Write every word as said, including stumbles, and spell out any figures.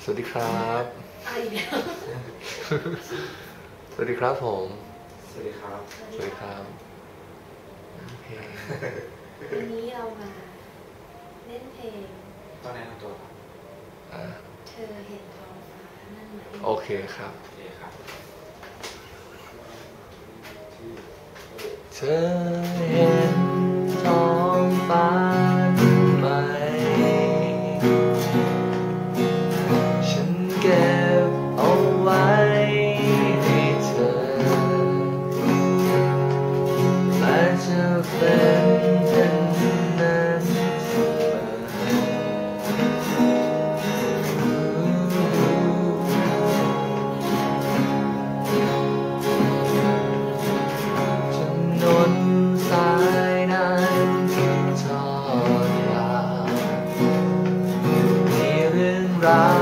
สวัสดีครับอะไรอีกแล้วสวัสดีครับผมสวัสดีครับสวัสดีครับโอเควันนี้เรามาเล่นเพลงต้องแนะนำตัวครับอ่าเธอเห็นท้องฟ้านั่นไหมโอเคครับโอเคครับเธอเห็นท้องฟ้าไหมฉันเก็บเอาไว้ให้เธอและจะเป็นเช่นนั้นเสมอถนนสายนั้นทุกทอดยาวมีเรื่องราว